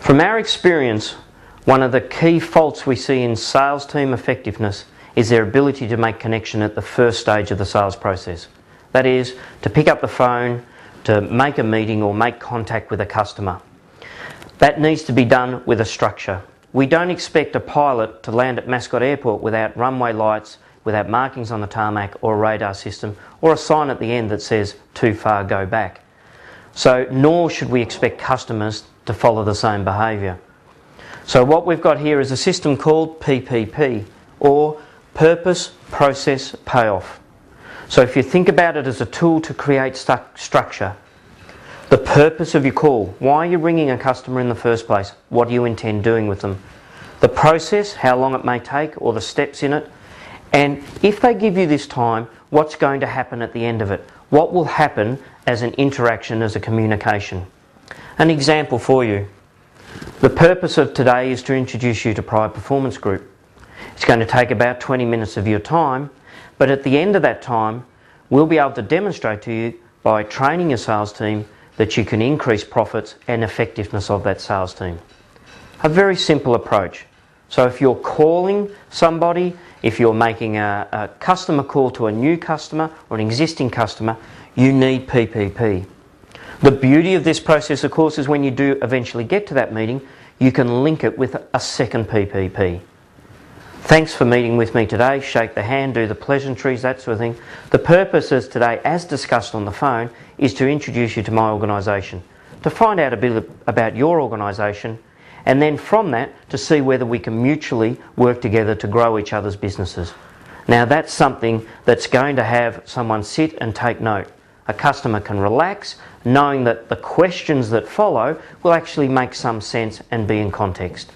From our experience, one of the key faults we see in sales team effectiveness is their ability to make connection at the first stage of the sales process. That is, to pick up the phone, to make a meeting or make contact with a customer. That needs to be done with a structure. We don't expect a pilot to land at Mascot Airport without runway lights, without markings on the tarmac or a radar system, or a sign at the end that says, "Too far, go back." So, nor should we expect customers to follow the same behaviour. So what we've got here is a system called PPP, or Purpose, Process, Payoff. So if you think about it as a tool to create structure, the purpose of your call, why are you ringing a customer in the first place? What do you intend doing with them? The process, how long it may take, or the steps in it. And if they give you this time, what's going to happen at the end of it? What will happen as an interaction, as a communication? An example for you. The purpose of today is to introduce you to Pride Performance Group. It's going to take about 20 minutes of your time, but at the end of that time, we'll be able to demonstrate to you by training your sales team that you can increase profits and effectiveness of that sales team. A very simple approach. So if you're calling somebody, if you're making a customer call to a new customer or an existing customer, you need PPP. The beauty of this process, of course, is when you do eventually get to that meeting, you can link it with a second PPP. Thanks for meeting with me today. Shake the hand, do the pleasantries, that sort of thing. The purpose is today, as discussed on the phone, is to introduce you to my organisation, to find out a bit about your organisation, and then from that to see whether we can mutually work together to grow each other's businesses. Now that's something that's going to have someone sit and take note. A customer can relax, knowing that the questions that follow will actually make some sense and be in context.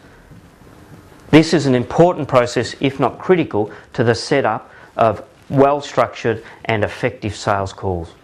This is an important process, if not critical, to the setup of well-structured and effective sales calls.